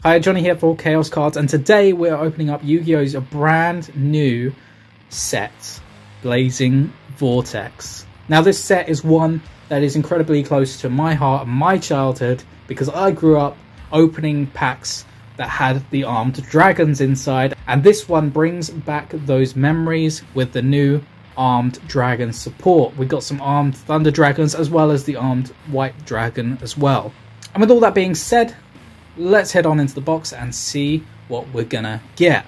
Hi, Johnny here for Chaos Cards, and today we're opening up Yu-Gi-Oh's brand new set, Blazing Vortex. Now this set is one that is incredibly close to my heart and my childhood because I grew up opening packs that had the armed dragons inside, and this one brings back those memories with the new armed dragon support. We got some armed thunder dragons as well as the armed white dragon as well. And with all that being said, let's head on into the box and see what we're gonna get.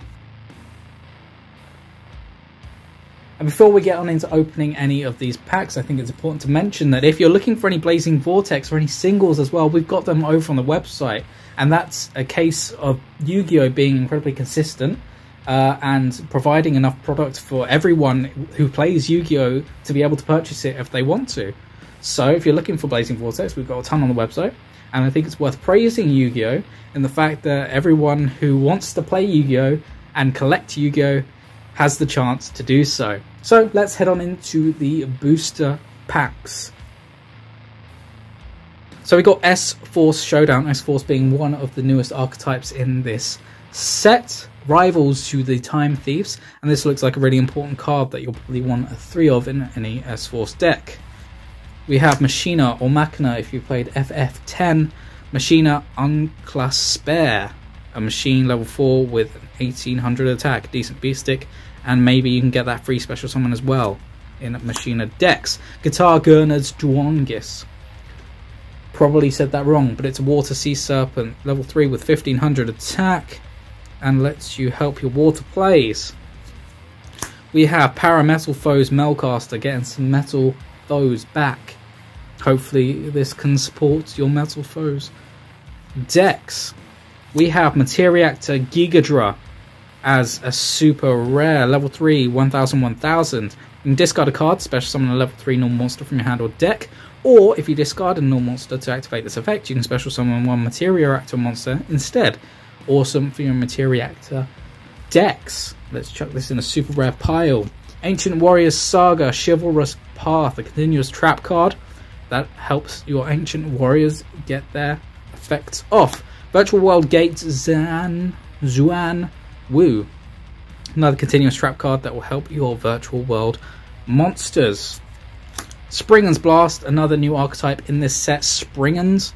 And before we get on into opening any of these packs, I think it's important to mention that if you're looking for any Blazing Vortex or any singles as well, we've got them over on the website. And that's a case of Yu-Gi-Oh being incredibly consistent and providing enough product for everyone who plays Yu-Gi-Oh to be able to purchase it if they want to. So if you're looking for Blazing Vortex, we've got a ton on the website. And I think it's worth praising Yu-Gi-Oh! In the fact that everyone who wants to play Yu-Gi-Oh! And collect Yu-Gi-Oh! Has the chance to do so. So let's head on into the booster packs. So we got S-Force Showdown, S-Force being one of the newest archetypes in this set, rivals to the Time Thieves, and this looks like a really important card that you'll probably want 3 of in any S-Force deck. We have Machina or Machina if you played FF10, Machina Unclaspare, a machine level 4 with 1800 attack, decent beast stick, and maybe you can get that free special summon as well in Machina decks. Guitar Gurnard's Duongis. Probably said that wrong, but it's a water sea serpent, level 3 with 1500 attack, and lets you help your water plays. We have Parametal Foes Melcaster, getting some metal foes back. Hopefully this can support your metal foes decks. We have Materiactor Gigadra as a super rare, level 3, 1000. You can discard a card, special summon a level 3 normal monster from your hand or deck, or if you discard a normal monster to activate this effect, you can special summon one Materiactor monster instead. Awesome for your Materiactor decks. Let's chuck this in a super rare pile. Ancient Warriors Saga, Chivalrous Path, a continuous trap card that helps your Ancient Warriors get their effects off. Virtual World Gates Zuan Wu, another continuous trap card that will help your Virtual World monsters. Springen's Blast, another new archetype in this set. Springens,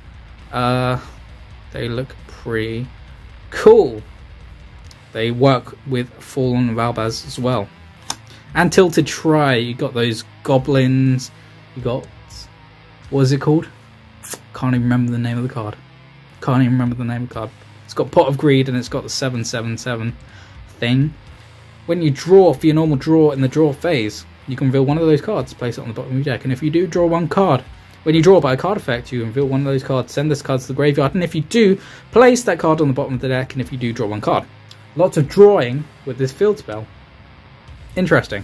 they look pretty cool. They work with Fallen Valbaz as well. And Tilted Try, you got those goblins, you got, what is it called? Can't even remember the name of the card. Can't even remember the name of the card. It's got Pot of Greed and it's got the 777 thing. When you draw for your normal draw in the draw phase, you can reveal one of those cards, place it on the bottom of your deck. And if you do draw one card, when you draw by a card effect, you can reveal one of those cards, send this card to the graveyard, and if you do, place that card on the bottom of the deck, and if you do, draw one card. Lots of drawing with this field spell. Interesting.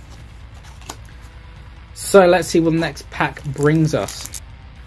So let's see what the next pack brings us.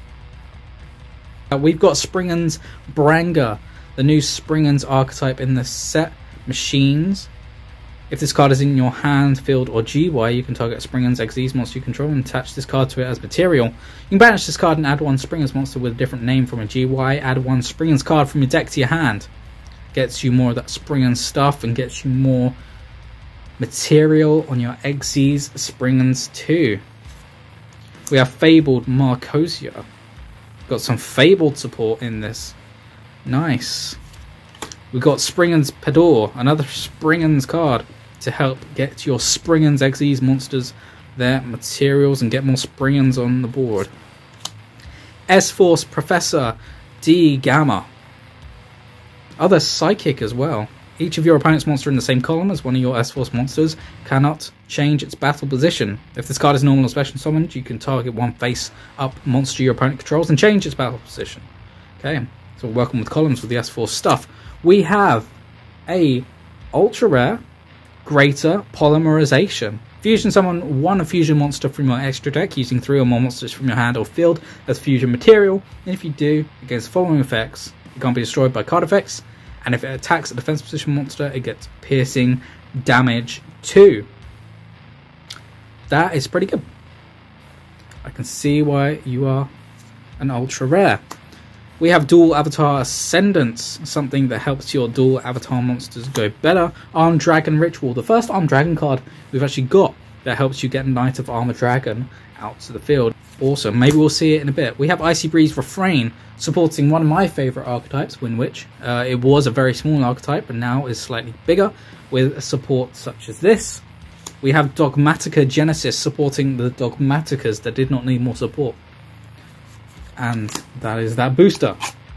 We've got Springen's Branger, the new Springen's archetype in this set. Machines. If this card is in your hand, field, or GY, you can target Springen's Xyz monster you control and attach this card to it as material. You can banish this card and add one Springen's monster with a different name from a GY. Add one Springen's card from your deck to your hand. Gets you more of that Springen stuff and gets you more material on your Xyz Springens too. We have Fabled Marcosia. Got some Fabled support in this. Nice. We've got Springen's Pedor, another Springen's card to help get your Springen's Xyz monsters their materials and get more Springens on the board. S-Force Professor D Gamma. Other Psychic as well. Each of your opponent's monster in the same column as one of your S-Force monsters cannot change its battle position. If this card is normal or special summoned, you can target one face-up monster your opponent controls and change its battle position. Okay, so welcome with columns with the S-Force stuff. We have a ultra rare Greater Polymerization. Fusion summon one fusion monster from your extra deck using 3 or more monsters from your hand or field as fusion material, and if you do, against the following effects, it can't be destroyed by card effects, and if it attacks a defense position monster, it gets piercing damage 2. That is pretty good. I can see why you are an ultra rare. We have dual avatar ascendance, something that helps your dual avatar monsters go better. Armed Dragon Ritual, the first Armed Dragon card we've actually got that helps you get Knight of Armored Dragon out to the field. Awesome, maybe we'll see it in a bit. We have Icy Breeze Refrain, supporting one of my favourite archetypes, Wind Witch. It was a very small archetype, but now is slightly bigger, with support such as this. We have Dogmatica Genesis, supporting the Dogmaticas that did not need more support. And that is that booster.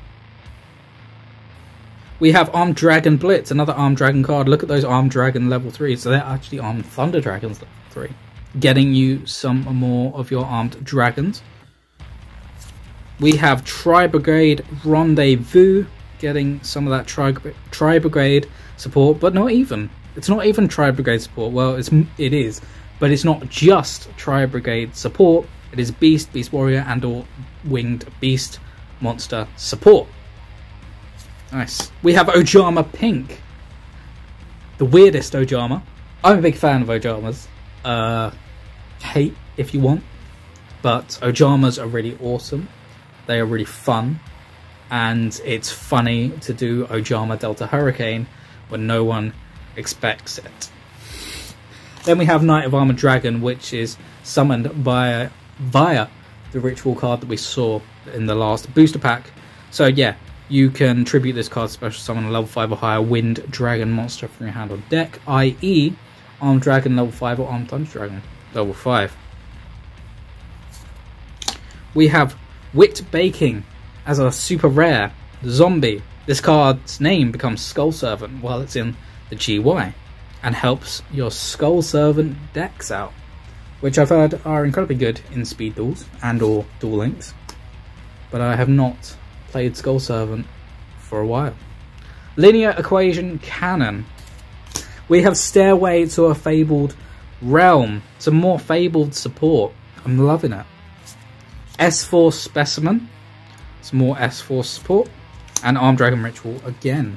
We have Armed Dragon Blitz, another Armed Dragon card. Look at those Armed Dragon level 3s. So they're actually Armed Thunder Dragons level 3. Getting you some more of your Armed Dragons. We have Tri-Brigade Rendezvous, getting some of that Tri-Brigade support, but not even. It's not even Tri-Brigade support. Well, it is, but it's not just Tri-Brigade support. It is Beast, Beast Warrior, and or Winged Beast monster support. Nice. We have Ojama Pink. The weirdest Ojama. I'm a big fan of Ojamas. Hate if you want. But Ojamas are really awesome. They are really fun. And it's funny to do Ojama Delta Hurricane when no one expects it. Then we have Knight of Armored Dragon, which is summoned via the ritual card that we saw in the last booster pack. So yeah, you can tribute this card special summon a level 5 or higher Wind Dragon monster from your hand or deck, i.e. Armed Dragon level 5 or Armed Thunder Dragon level 5. We have Wit Baking as a super rare zombie. This card's name becomes Skull Servant while it's in the GY and helps your Skull Servant decks out, which I've heard are incredibly good in speed duels and or duel links, but I have not played Skull Servant for a while. Linear Equation Cannon. We have Stairway to a Fabled Realm, some more Fabled support. I'm loving it. S-Force Specimen, some more S-Force support, and Armed Dragon Ritual again.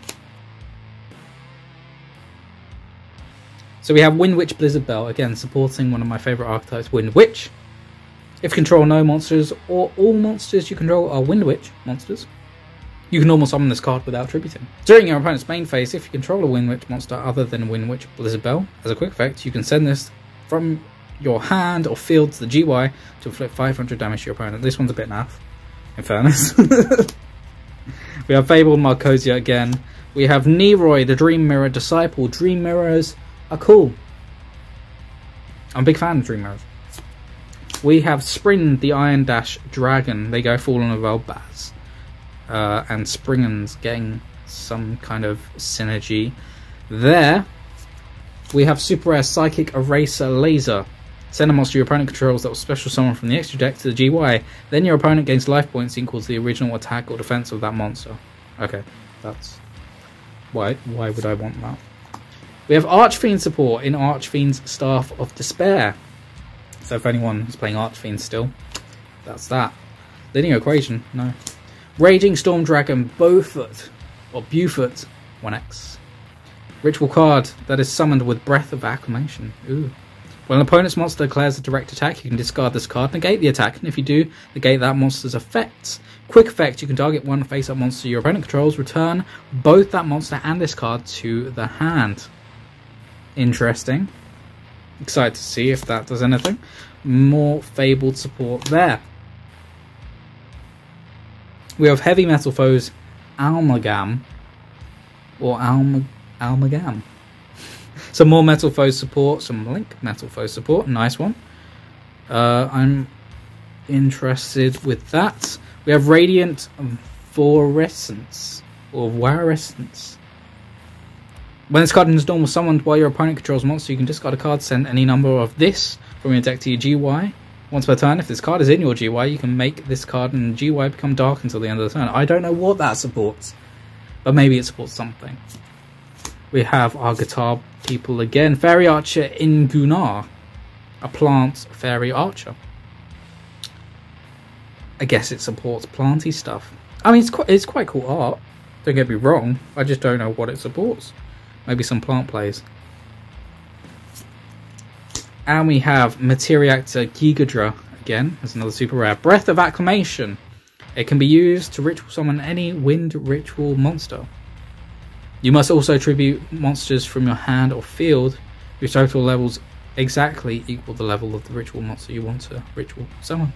So we have Wind Witch Blizzard Bell, again supporting one of my favourite archetypes, Wind Witch. If you control no monsters or all monsters you control are Wind Witch monsters, you can normal summon this card without tributing. During your opponent's main phase, if you control a Wind Witch monster other than Wind Witch Blizzard Bell, as a quick effect, you can send this from your hand or field to the GY to inflict 500 damage to your opponent. This one's a bit naff, in fairness. We have Fabled Marcosia again. We have Neroy, the Dream Mirror Disciple. Dream Mirrors are cool. I'm a big fan of Dream Mirrors. We have Sprin, the Iron Dash Dragon. They go Fallen of Elbaz. And Springen's getting some kind of synergy there. We have Super Rare Psychic Eraser Laser. Send a monster your opponent controls that will special summon from the extra deck to the GY. Then your opponent gains life points equal to the original attack or defense of that monster. Okay, that's... Why would I want that? We have Archfiend support in Archfiend's Staff of Despair. So if anyone is playing Archfiend still, that's that. Linear Equation, no. Raging Storm Dragon Beaufort, or Beaufort 1x. Ritual card that is summoned with Breath of Acclamation. Ooh. When an opponent's monster declares a direct attack, you can discard this card, negate the attack, and if you do, negate that monster's effects. Quick effect, you can target one face-up monster your opponent controls, return both that monster and this card to the hand. Interesting. Excited to see if that does anything. More Fabled support there. We have Heavy Metal Foes Almagam, or Almagam. Some more Metal Foes support, some Link Metal Foes support, nice one. I'm interested with that. We have Radiant Fluorescence, or Warescence. When this card is normal summoned while your opponent controls a monster, you can discard a card, send any number of this from your deck to your GY. Once per turn, if this card is in your GY, you can make this card in the GY become dark until the end of the turn. I don't know what that supports, but maybe it supports something. We have our guitar people again. Fairy Archer Ingunar, a plant fairy archer. I guess it supports planty stuff. I mean, it's quite cool art. Don't get me wrong. I just don't know what it supports. Maybe some plant plays. And we have Materiactor Gigadra again. That's another super rare. Breath of Acclamation. It can be used to ritual summon any wind ritual monster. You must also tribute monsters from your hand or field whose total levels exactly equal the level of the ritual monster you want to ritual summon.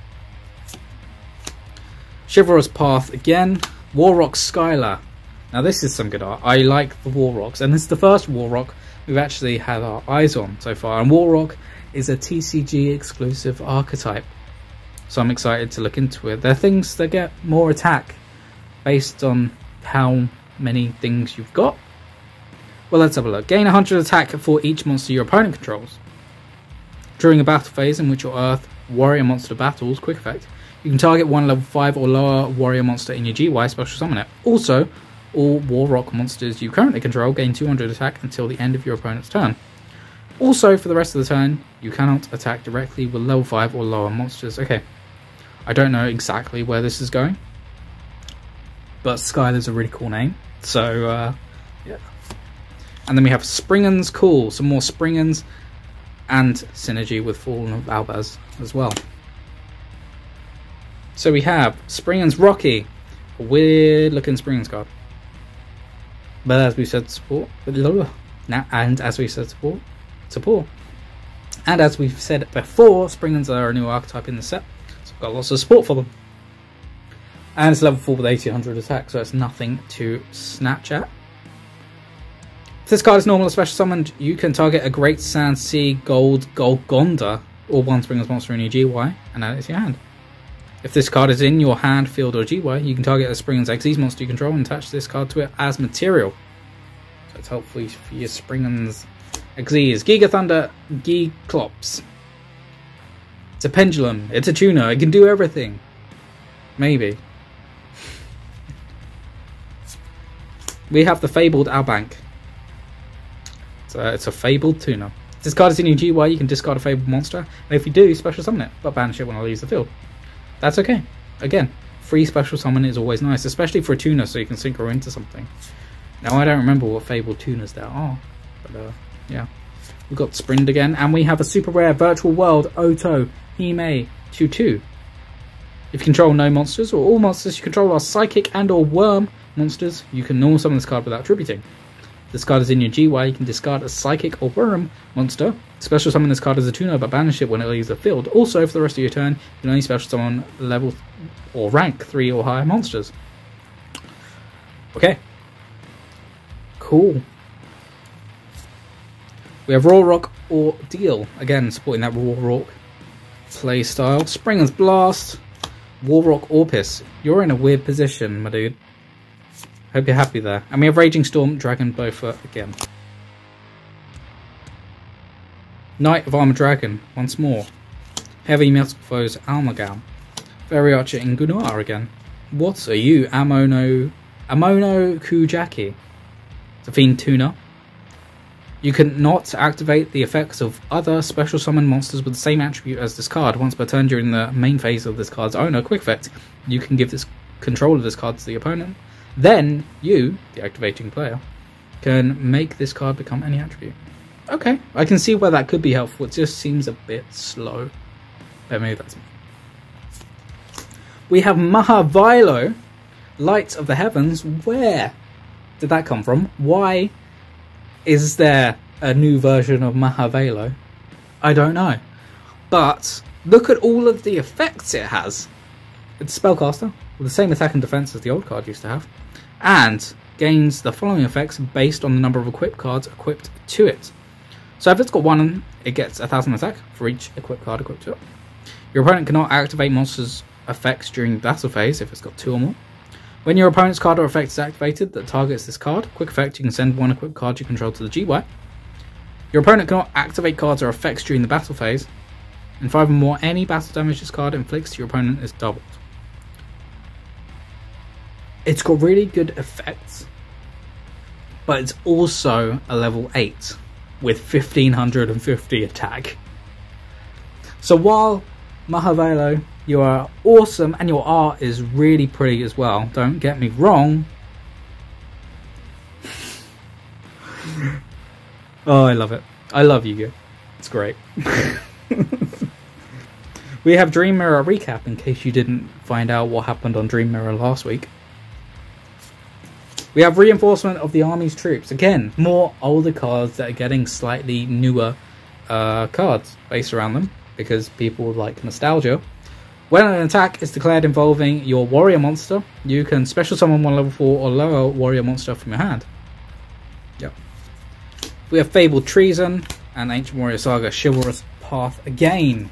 Chivalrous Path again. Warrock Skylar. Now this is some good art. I like the Warrocks, and this is the first Warrock we've actually had our eyes on so far. And Warrock is a TCG exclusive archetype, so I'm excited to look into it. There are things that get more attack based on how many things you've got. Well, let's have a look. Gain 100 attack for each monster your opponent controls. During a battle phase in which your Earth warrior monster battles, quick effect, you can target one level 5 or lower warrior monster in your GY, special summon it. Also, all Warrock monsters you currently control gain 200 attack until the end of your opponent's turn. Also, for the rest of the turn, you cannot attack directly with level 5 or lower monsters. Okay, I don't know exactly where this is going, but Skylar's a really cool name. So, yeah. And then we have Springens, cool. Some more Springens and synergy with Fallen of Albaz as well. So we have Springens Rocky, a weird looking Springens card. But as we said, support. And as we said, support. And as we've said before, Springens are a new archetype in the set, so I've got lots of support for them. And it's level 4 with 1800 attack, so it's nothing to snatch at. If this card is normal or special summoned, you can target a Great Sand Sea Gold Golgonda or one Springens monster in your GY and add it to your hand. If this card is in your hand, field, or GY, you can target a Springens Xyz monster you control and attach this card to it as material. So it's helpful for your Springens Xyz. Giga Thunder Gigclops. It's a pendulum. It's a tuner. It can do everything. Maybe. We have the Fabled Albank. It's a Fabled tuner. If this card is in your GY, you can discard a Fabled monster, and if you do, special summon it, but banish it when I leave the field. That's okay. Again, free special summon is always nice, especially for a tuner, so you can synchro into something. Now, I don't remember what Fabled tuners there are, but yeah. We've got Sprint again, and we have a super rare Virtual World Oto Hime 2/2. If you control no monsters, or all monsters you control are psychic and or worm monsters, you can normal summon this card without tributing. If this card is in your GY, you can discard a psychic or worm monster, special summon this card as a tuner but banish it when it leaves the field. Also, for the rest of your turn, you can only special summon level or rank 3 or higher monsters. Okay. Cool. We have Warrock Ordeal, again supporting that Warrock playstyle. Springens Blast, Warrock Orpis. You're in a weird position, my dude. Hope you're happy there. And we have Raging Storm Dragon Bofa again. Knight of Armor Dragon, once more. Heavy Metal Foes Almagam. Fairy Archer Ingunar again. What are you? Amono Kujaki. It's a Fiend Tuner. You can not activate the effects of other special summon monsters with the same attribute as this card. Once per turn during the main phase of this card's owner, quick effect, you can give this control of this card to the opponent. Then you, the activating player, can make this card become any attribute. Okay, I can see where that could be helpful. It just seems a bit slow. But maybe that's me. We have Mahavilo, Light of the Heavens. Where did that come from? Why is there a new version of Mahavilo? I don't know. But look at all of the effects it has. It's a spellcaster with the same attack and defense as the old card used to have, and gains the following effects based on the number of equipped cards equipped to it. So if it's got 1, it gets 1000 attack for each equipped card equipped to it. Your opponent cannot activate monsters' effects during battle phase if it's got 2 or more. When your opponent's card or effect is activated that targets this card, quick effect, you can send 1 equipped card you control to the GY. Your opponent cannot activate cards or effects during the battle phase. And 5 or more, any battle damage this card inflicts to your opponent is doubled. It's got really good effects, but it's also a level 8 with 1550 attack. So while Mahavelo, you are awesome and your art is really pretty as well, don't get me wrong. Oh, I love it. I love Yu-Gi-Oh! It's great. We have Dream Mirror recap in case you didn't find out what happened on Dream Mirror last week. We have reinforcement of the army's troops. Again, more older cards that are getting slightly newer cards based around them because people like nostalgia. When an attack is declared involving your warrior monster, you can special summon one level 4 or lower warrior monster from your hand. Yep. We have Fabled Treason and Ancient Warrior Saga Chivalrous Path again.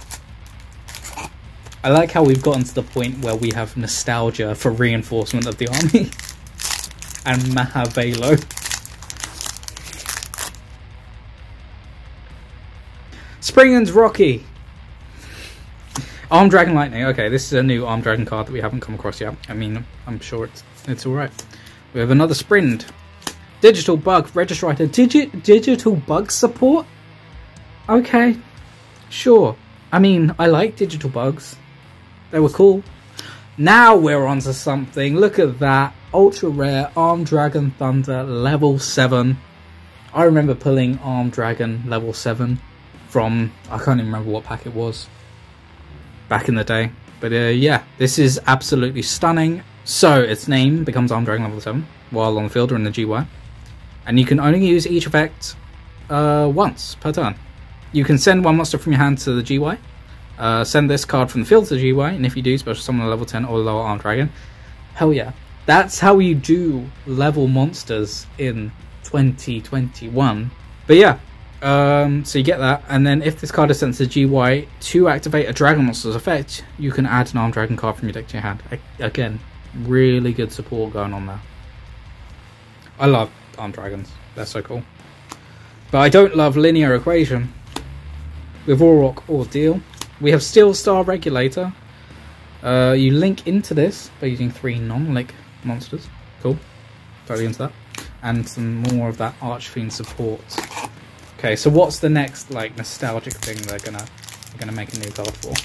I like how we've gotten to the point where we have nostalgia for reinforcement of the army. And Mahavelo. Springen's Rocky. Armed Dragon Lightning. Okay, this is a new Armed Dragon card that we haven't come across yet. I mean, I'm sure it's alright. We have another Sprint. Digital Bug Registrator. Digital Bug support? Okay. Sure. I mean, I like digital bugs. They were cool. Now we're on to something. Look at that. Ultra rare Armed Dragon Thunder level 7. I remember pulling Armed Dragon level 7 from, I can't even remember what pack it was back in the day. But yeah, this is absolutely stunning. So its name becomes Armed Dragon level 7 while on the field or in the GY. And you can only use each effect once per turn. You can send one monster from your hand to the GY. Send this card from the field to the GY, and if you do, special summon a level 10 or lower Armed Dragon. Hell yeah. That's how you do level monsters in 2021. But yeah, so you get that, and then if this card is sent to the GY to activate a Dragon Monster's effect, you can add an Armed Dragon card from your deck to your hand. Again, really good support going on there. I love Armed Dragons. They're so cool. But I don't love Linear Equation. With Auroch Ordeal. We have Steel Star Regulator. You link into this by using 3 non-link monsters. Cool. Totally into that. And some more of that Archfiend support. Okay, so what's the next like nostalgic thing they're gonna make a new card for?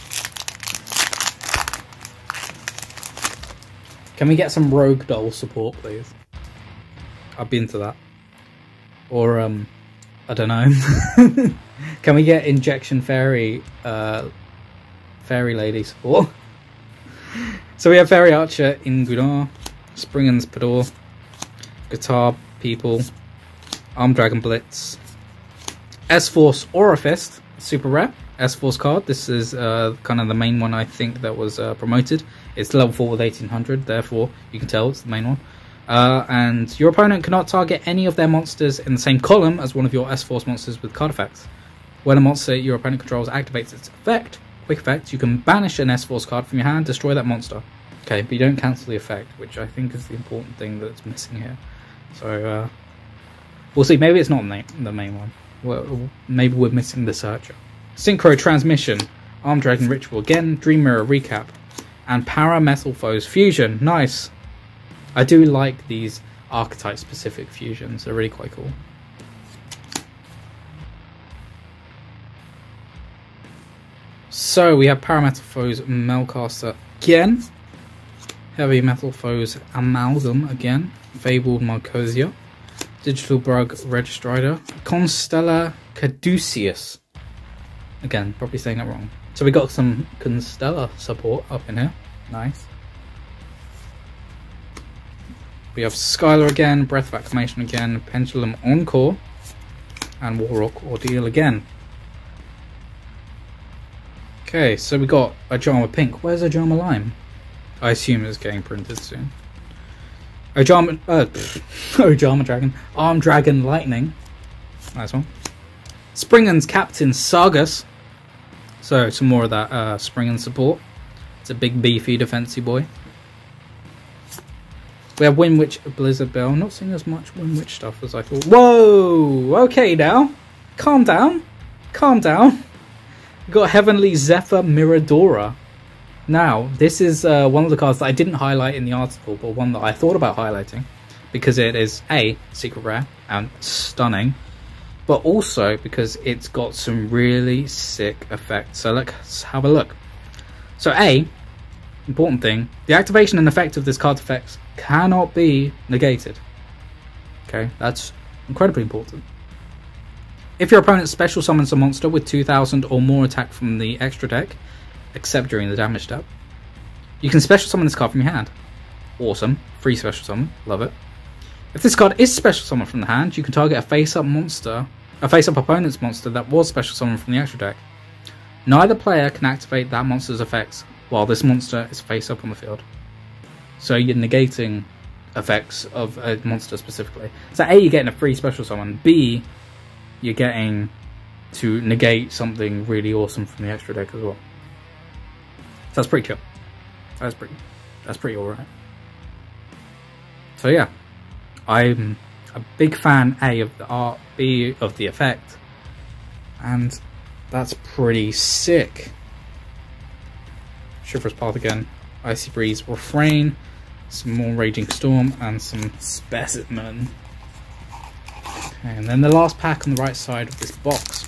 Can we get some Rogue Doll support, please? I'd be into that. Or I don't know. Can we get Injection Fairy Fairy Lady support? So we have Fairy Archer in Gudar, Springen's Pador, Guitar People, Armed Dragon Blitz, S-Force Aura Fist, super rare, S-Force card. This is kind of the main one I think that was promoted. It's level 4 with 1800, therefore you can tell it's the main one. And your opponent cannot target any of their monsters in the same column as one of your S-Force monsters with card effects. When a monster your opponent controls activates its effect, quick effect, you can banish an S-Force card from your hand, destroy that monster. Okay, but you don't cancel the effect, which I think is the important thing that's missing here. So, we'll see. Maybe it's not the main one. Well, maybe we're missing the Searcher. Synchro Transmission, Armed Dragon Ritual again, Dream Mirror Recap, and Para Metal Foes Fusion. Nice. I do like these archetype-specific fusions. They're really quite cool. So we have Parametal Foes Melcaster again, Heavy Metal Foes Amalgam again, Fabled Marcosia, Digital Bug Registrator, Constella Caduceus. Again, probably saying that wrong. So we got some Constella support up in here. Nice. We have Skylar again, Breath of Acclamation again, Pendulum Encore, and Warrock Ordeal again. Okay, so we got Ajama Pink. Where's Ajama Lime? I assume it's getting printed soon. Ojama Dragon. Armed Dragon Lightning. Nice one. Springen's Captain Sargus. So, some more of that Springen support. It's a big, beefy, defensy boy. We have Windwitch Blizzard Bell. Not seeing as much Windwitch stuff as I thought. Whoa! Okay now. Calm down. Calm down. We've got Heavenly Zephyr Miradora. Now, this is one of the cards that I didn't highlight in the article, but one that I thought about highlighting. Because it is A, secret rare and stunning. But also because it's got some really sick effects. So let's have a look. So A, important thing, the activation and effect of this card's effects cannot be negated. Okay, that's incredibly important. If your opponent special summons a monster with 2000 or more attack from the extra deck, except during the damage step. You can special summon this card from your hand. Awesome. Free special summon. Love it. If this card is special summoned from the hand, you can target a face-up opponent's monster that was special summoned from the extra deck. Neither player can activate that monster's effects while this monster is face-up on the field. So you're negating effects of a monster specifically. So A, you're getting a free special summon. B, you're getting to negate something really awesome from the extra deck as well. So that's pretty chill. That's pretty alright. So yeah, I'm a big fan A of the art, B of the effect, and that's pretty sick. Shiver's Path again, Icy Breeze, Refrain, some more Raging Storm, and some Specimen. Okay, and then the last pack on the right side of this box.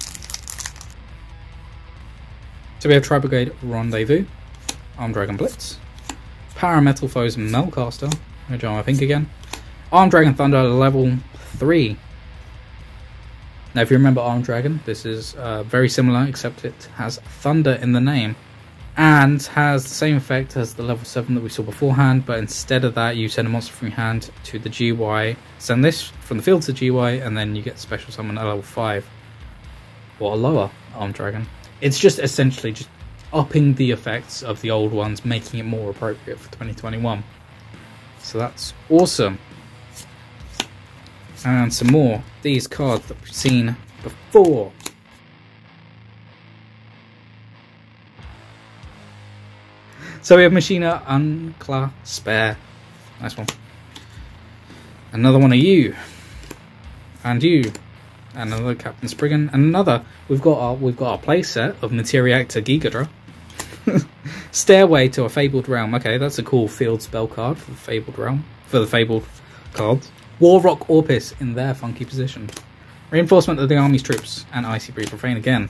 So we have Tri-Brigade Rendezvous, Armed Dragon Blitz, Parametal Foes Melcaster, Ojama Pink again, Armed Dragon Thunder level 3. Now if you remember Armed Dragon, this is very similar, except it has Thunder in the name, and has the same effect as the level 7 that we saw beforehand, but instead of that you send a monster from your hand to the GY, send this from the field to GY, and then you get special summon at level 5, or a lower Armed Dragon. It's just essentially just upping the effects of the old ones, making it more appropriate for 2021. So that's awesome. And some more these cards that we've seen before. So we have Machina, Uncla, Spare. Nice one. Another one of you. And you. And another Captain Spriggan. And another. We've got our playset of Materiactor Gigadra. Stairway to a Fabled Realm. Okay, that's a cool field spell card for the Fabled Realm. For the Fabled cards. Warrock Orpis in their funky position. Reinforcement of the army's troops. And Icy Breeze Refrain again.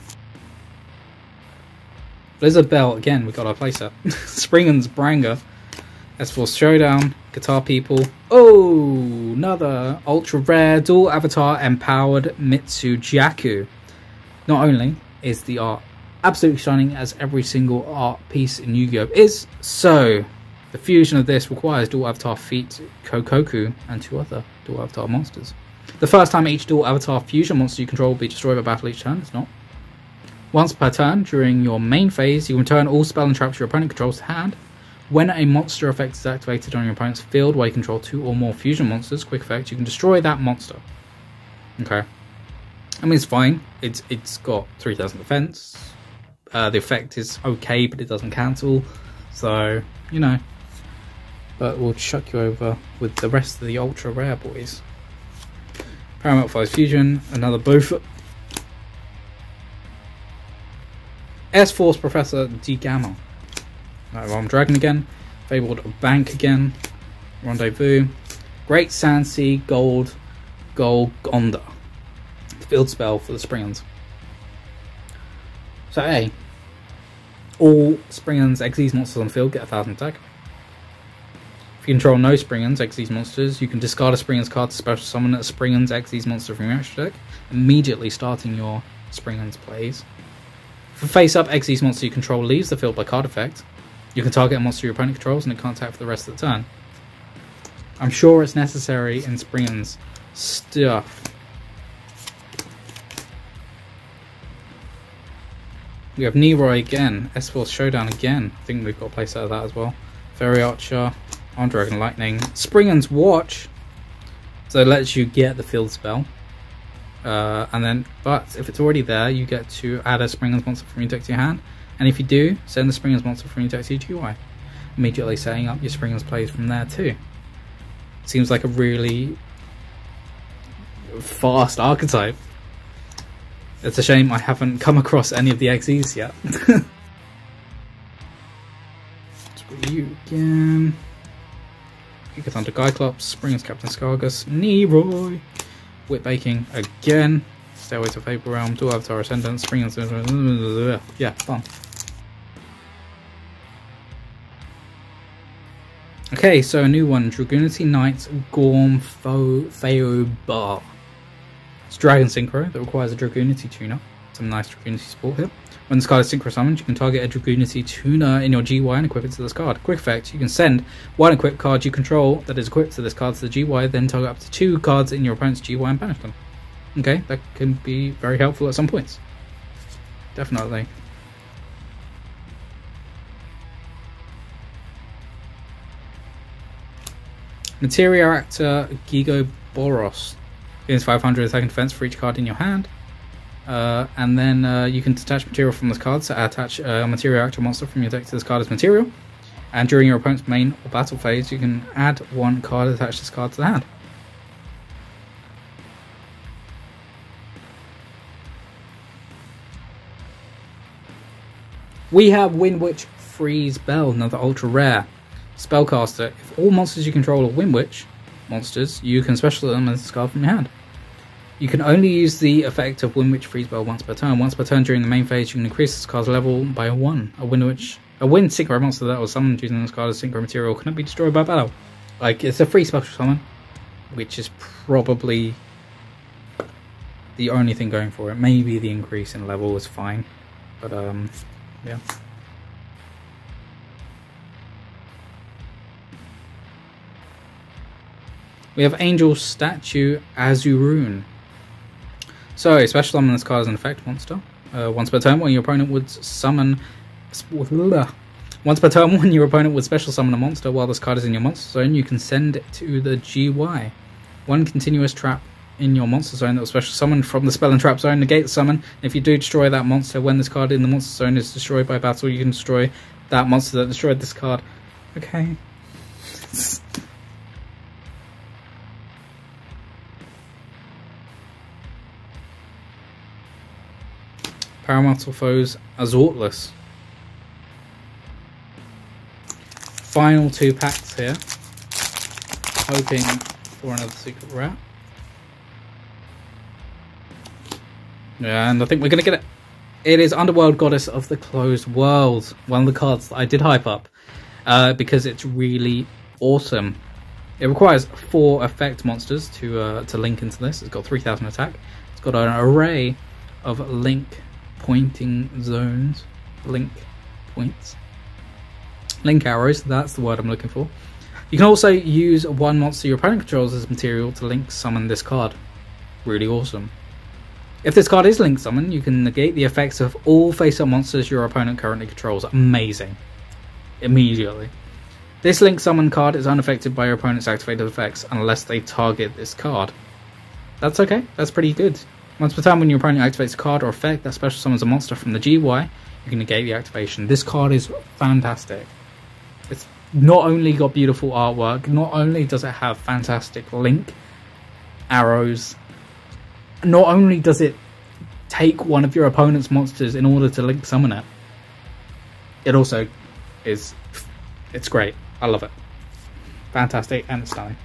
Blizzard Bell, again, we got our playset. Springen's Branger. S-Force Showdown. Guitar People. Oh, another ultra rare dual avatar empowered Mitsu Jaku. Not only is the art absolutely stunning as every single art piece in Yu-Gi-Oh! Is, so the fusion of this requires dual avatar feat Kokoku and 2 other dual avatar monsters. The first time each dual avatar fusion monster you control will be destroyed by battle each turn. It's not. Once per turn, during your main phase, you return all spell and traps your opponent controls to hand. When a monster effect is activated on your opponent's field where you control 2 or more fusion monsters, quick effect, you can destroy that monster. Okay. I mean, it's fine. It's got 3000 defense. The effect is okay, but it doesn't cancel. So, you know. But we'll chuck you over with the rest of the ultra rare boys. Paramount Foes Fusion, another boof. S-Force Professor D Gamma. Armed Dragon again. Fabled Bank again. Rendezvous. Great Sandsea Gold Golgonda. Field spell for the Springans. So A. All Springans Xyz monsters on the field get 1000 attack. If you control no Springans Xyz monsters, you can discard a Springans card to special summon a Springans Xyz monster from your extra deck, immediately starting your Springans plays. If a face-up Xyz monster you control leaves the field by card effect, you can target a monster your opponent controls and it can't attack for the rest of the turn. I'm sure it's necessary in Springans stuff. We have Neroy again, S-Force Showdown again. I think we've got a playset of that as well. Fairy Archer, Armed Dragon Lightning, Springans Watch. So it lets you get the field spell. And then, but if it's already there, you get to add a Springans monster from your deck to your hand. And if you do, send the Springans monster from your deck to your GUI. Immediately setting up your Springans plays from there too. Seems like a really fast archetype. It's a shame I haven't come across any of the XEs yet. Let's you again. Giga Thunder Gyclops, Springans Captain Scargus, Neroy, Whip Baking again, Stairway to Fable Realm, Dual Avatar Ascendant, Springans. Yeah, fun. Okay, so a new one, Dragoonity Knight Gorm Feobar. It's Dragon Synchro that requires a Dragoonity tuner. Some nice Dragoonity support here. When this card is synchro summoned, you can target a Dragoonity tuner in your GY and equip it to this card. Quick effect, you can send one equipped card you control that is equipped to this card to the GY, then target up to 2 cards in your opponent's GY and banish them. Okay, that can be very helpful at some points. Definitely. Materia Actor Gigoboros. Gains 500 attack and defense for each card in your hand. And then you can detach material from this card, so attach a Materia Actor monster from your deck to this card as material. And during your opponent's main or battle phase, you can add 1 card attached to this card to the hand. We have Windwitch Freeze Bell, another ultra rare. Spellcaster. If all monsters you control are Windwitch monsters, you can special them as a card from your hand. You can only use the effect of Windwitch Freeze Bell once per turn. Once per turn during the main phase, you can increase this card's level by 1. A wind synchro monster that was summoned using this card as synchro material cannot be destroyed by battle. Like, it's a free special summon, which is probably the only thing going for it. Maybe the increase in level is fine, but yeah. We have Angel Statue Azurune. So, special summon this card as an effect monster. Once per turn, when your opponent would summon... Once per turn, when your opponent would special summon a monster while this card is in your monster zone, you can send it to the GY. 1 continuous trap in your monster zone that was special summoned from the spell and trap zone. Negate the summon. If you do destroy that monster, when this card in the monster zone is destroyed by battle, you can destroy that monster that destroyed this card. Okay. Parametamorphose Azortless. Final 2 packs here. Hoping for another secret rare. And I think we're going to get it. It is Underworld Goddess of the Closed World. One of the cards that I did hype up. Because it's really awesome. It requires 4 effect monsters to link into this. It's got 3000 attack. It's got an array of link pointing zones, link points, link arrows, that's the word I'm looking for. You can also use 1 monster your opponent controls as material to link summon this card. Really awesome. If this card is link summoned, you can negate the effects of all face-up monsters your opponent currently controls. Amazing. Immediately. This link summon card is unaffected by your opponent's activated effects unless they target this card. That's okay, that's pretty good. Once per time when your opponent activates a card or effect that special summons a monster from the GY, you can negate the activation. This card is fantastic. It's not only got beautiful artwork, not only does it have fantastic link arrows, not only does it take one of your opponent's monsters in order to link summon it, it also is, it's great. I love it. Fantastic and it's stunning.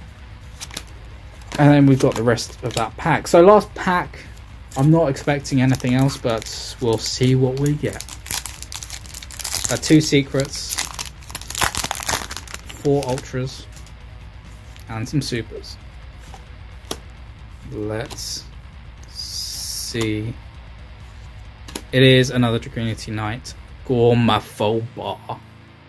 And then we've got the rest of that pack. So last pack, I'm not expecting anything else, but we'll see what we get. 2 secrets, 4 ultras, and some supers. Let's see. It is another Dragoonity Knight, Gormaphoba.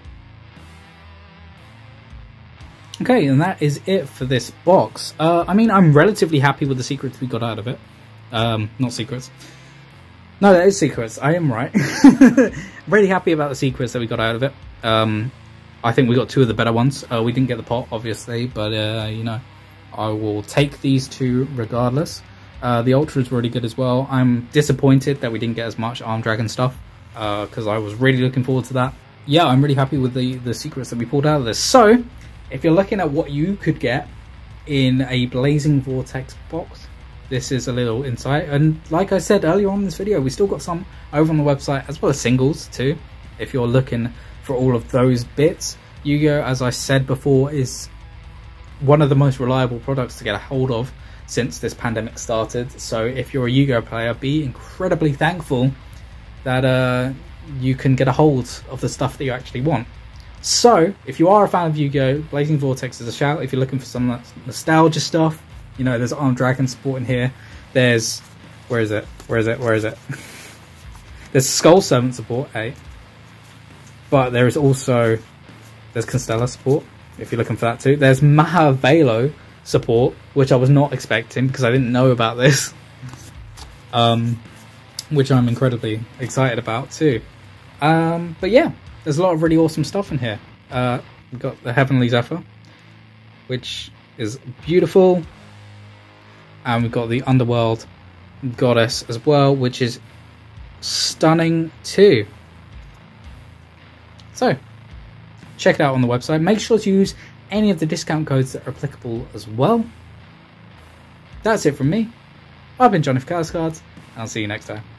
Okay, and that is it for this box. I mean, I'm relatively happy with the secrets we got out of it. Not secrets. No, that is secrets. I am right. Really happy about the secrets that we got out of it. I think we got 2 of the better ones. We didn't get the pot, obviously, but, you know, I will take these 2 regardless. The Ultra is really good as well. I'm disappointed that we didn't get as much Armed Dragon stuff, because I was really looking forward to that. Yeah, I'm really happy with the secrets that we pulled out of this. So, if you're looking at what you could get in a Blazing Vortex box, this is a little insight. And like I said earlier on in this video, we still got some over on the website, as well as singles too, if you're looking for all of those bits. Yu-Gi-Oh, as I said before, is one of the most reliable products to get a hold of since this pandemic started. So if you're a Yu-Gi-Oh player, be incredibly thankful that you can get a hold of the stuff that you actually want. So, if you are a fan of Yu-Gi-Oh, Blazing Vortex is a shout. If you're looking for some nostalgia stuff, you know, there's Armed Dragon support in here. There's Where is it? Where is it? Where is it? There's Skull Servant support, 8. But there is also... There's Constella support, if you're looking for that too. There's Mahavelo support, which I was not expecting because I didn't know about this. Which I'm incredibly excited about too. But yeah, there's a lot of really awesome stuff in here. We've got the Heavenly Zephyr, which is beautiful. And we've got the Underworld Goddess as well, which is stunning too. So, check it out on the website. Make sure to use any of the discount codes that are applicable as well. That's it from me. I've been Johnny for Cards, and I'll see you next time.